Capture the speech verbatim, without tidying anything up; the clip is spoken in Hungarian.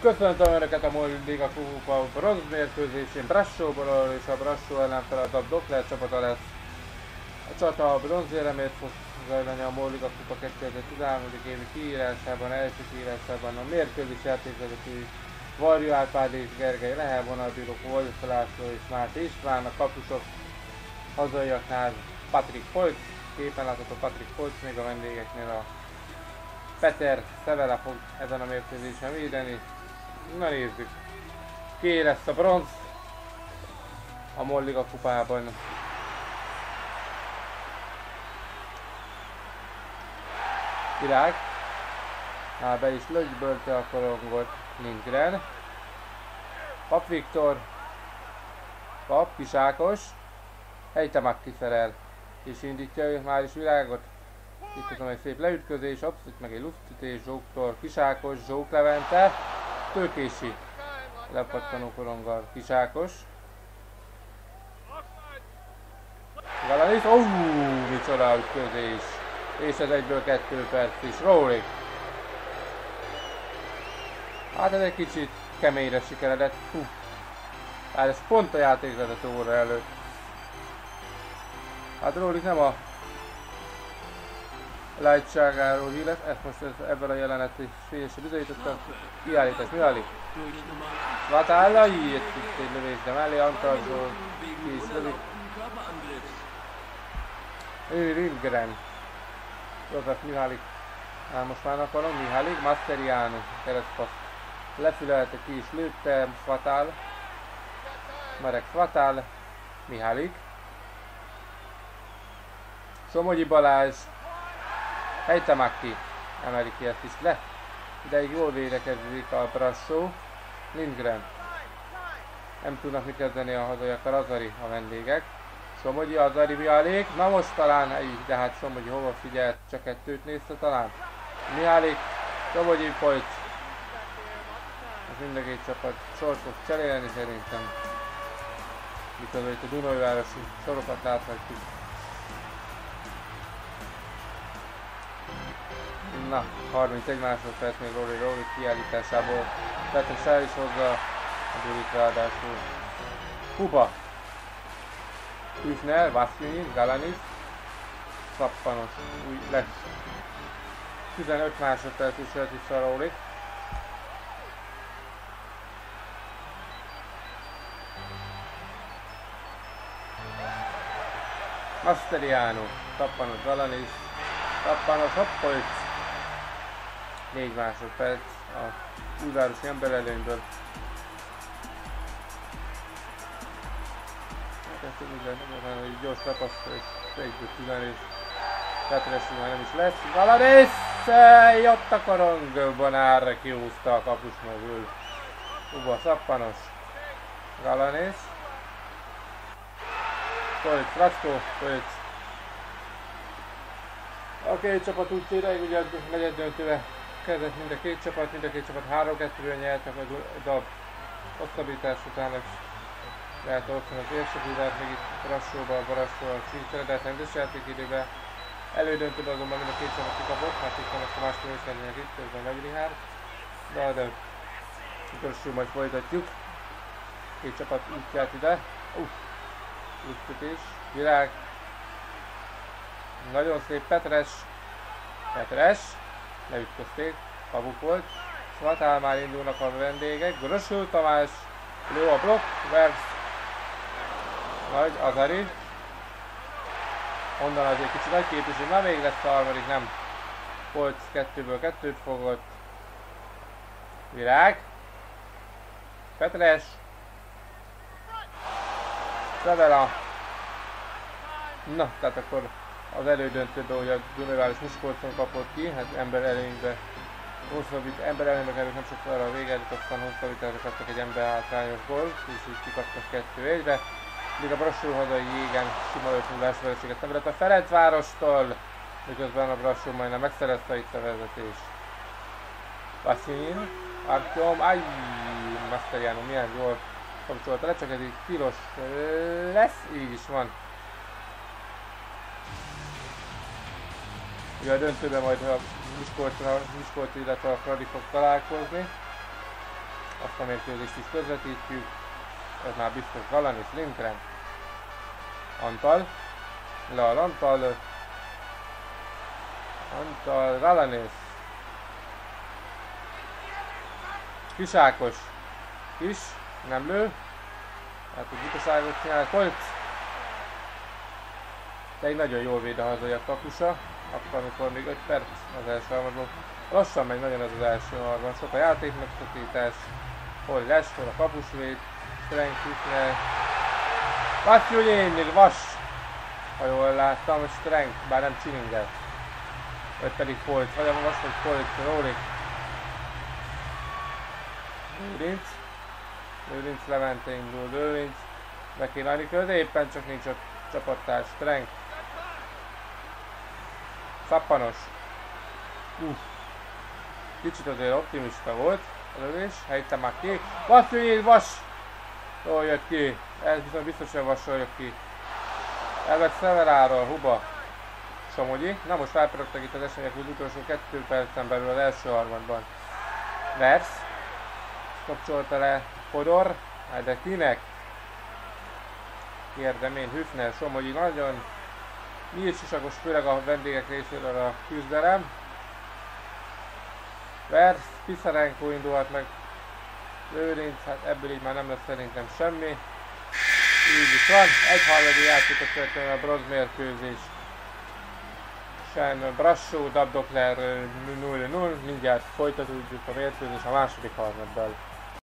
Köszöntöm Önöket a Molly Liga Kupa bronz mérkőzésén Brassóból, és a Brassó ellen feladat Dokler csapata lesz. A csata a bronzéremért fog zajlani a Molly Liga Kupa kétezer-tizenhárom. évi kiírásában, első kiírásában a mérkőzés játékvezetői Varjú Árpád és Gergely Lehel, vonalbírók Wolf László és Máté István, a kapusok hazaiaknál Patrik Polc, képen látható Patrik Polc, még a vendégeknél a Peter Szevele fog ezen a mérkőzésen védeni. Na nézzük, ki lesz a bronz a Molly Liga kupában. Virág, hát be is lögybölte a korongot Lindgren. Pap Viktor, Pap, Kisákos, Ejtemak kiszerel és indítja ő már is Virágot. Itt tudom egy szép leütközés, abszolút meg egy luftütés, Zsóktól Kisákos, Zsók Levente, Tőkési lepattanó koronggal Kisákos. Galanis, ó, micsoda ütközés! És ez egyből kettő perc is. Rólik! Hát ez egy kicsit keményre sikeredett. Hú. Hát ez pont a játékvezető óra előtt. Hát Rólik nem a lightságáról híres, ezt most ez, ebben a jelenet is fényesen bizonyítottam. Kiállítás, mi alig? Vatálla, így egy lövés, de mellé Antalzsó ki is lövi. Ő Lindgren. József Mihálik. Hát most már akarom, Mihálik, Masteriano, keresztpassz. Lefülelte, ki is lőtte, Svatál. Marek Svatál, Mihálik. Somogyi Balázs. Ejtemakki emeli ki ezt is le. Ideig jól védekezik a Brassó. Lindgren. Nem tudnak mit kezdeni a hazaiakkal, Azari a vendégek. Somogyi, Azari, Mihálik. Na most talán így, de hát Somogyi hova figyelt, csak kettőt nézte talán. Mihálik, Somogyi, Polc. Ez mind a két csapat sort fog cserélni szerintem. Miközben itt a Dunajvárosi sorokat láthatjuk. Na, harmincegy másodperc még Róli Róli kiállításából. Petes el is hozza a Durit ráadásul. Kuba. Hüfner, Vasszonyi, Galanis. Szappanos. Új lesz. tizenöt másodperc is jött vissza Róli. Masteriano. Szappanos, Galanis. Szappanos, Hoppolc. négy másodperc a újvárosi emberelőnyből. Hát ezt úgy hogy gyors lepasztol és egyből tizenöt Petres már nem is lesz. Galanis! Jött a korong, Bonár kihúzta a kapus mögül. Uba Szappanos. Galanis. Polc, Rackó, Polc. A két csapat úgy tényleg, ugye a negyed döntőre kezdett mind a két csapat, mind a két csapat három kettőre nyert, a dab hosszabbítás után lehet otthon az érsebúdát, még itt Brassóban, Brassóval Csincsere, de hát rendes játékidőben. Elődöntőben azonban mind a két csapat kikapott, hát itt van ezt a másfél ösmerények itt, ez a Megrihár. De de utolsó majd folytatjuk. Két csapat útját ide. Uff, útkötés, Virág. Nagyon szép Petres. Petres. Leütközték, Pavuk volt. Svatál már indulnak a vendégek. Grösül Tamás, lő a blokk, Versz. Nagy, Azari. Onnan azért kicsit nagy képviség, már még lesz a harmadik, nem. Polc kettőből kettőt fogott. Virág. Petres. Szevela. Na, tehát akkor az elődöntőben ugye a Dunajváros Miskolcon kapott ki, hát ember előnybe, hosszabbít, ember előnybe került nem sokkal a vége előtt, aztán hosszabbításra kaptak egy ember hátrányos gól, és így kikaptak kettő egybe. Míg a Brassó hazai jégen sima öt nullás vereséget szenvedett a Ferencvárostól, miközben a Brassó majdnem megszerezte itt a vezetés. Vasszonyi, Artyom, ajj, Masteriano milyen jól kapcsolta le, csak ez így tilos lesz, így is van. Ugye a döntőben majd a Miskolc, illetve a Fradi fog találkozni. Azt a mérkőzést is közvetítjük. Ez már biztos Galanis Lindgren. Antal. Leal Antal. Antal Galanis. Kis Ákos. Kis. Nem lő. Hát egy butaságot csinál. Kolc. De egy nagyon jól véd a hazai a kapusa. Akkor amikor még öt perc az első harmadban. Lassan megy nagyon ez az első harmadban. Sok a játék megszakítás. Hol Rashford a kapusvéd. Strength Hüfner. Vatyulényig vas! Ha jól láttam, Strength, bár nem Csilinget. Vagy pedig Polc, vagy a vas, vagy Polc, Rólik. Lőrinc. Lőrinc Levente indul, Lőrinc. Be kéne adni közé, éppen csak nincs a csapattárs. Strength. Szappanos. Uff. Kicsit azért optimista volt. A lövés, helyette már ki. Vatyulényig vas! Jól jött ki. Ez viszont biztos, hogy vasról jött ki. Elvett Severáról, Huba. Somogyi. Na most felpörögtek itt az események az utolsó kettő percen belül az első harmadban. Vers. Kapcsolta le Fodor. De kinek? Kérdem én, Hüfner, Somogyi nagyon nyílt sisakos, főleg a vendégek részéről a küzdelem. Vers, Pisarenko indulhat meg. Lőrinc, hát ebből így már nem lesz szerintem semmi. Így is van, egy harmadé játékot követően a bronz mérkőzés. Sen Brassó, Dabdokler nulla null, mindjárt folytatódjuk a mérkőzés a második harmadban.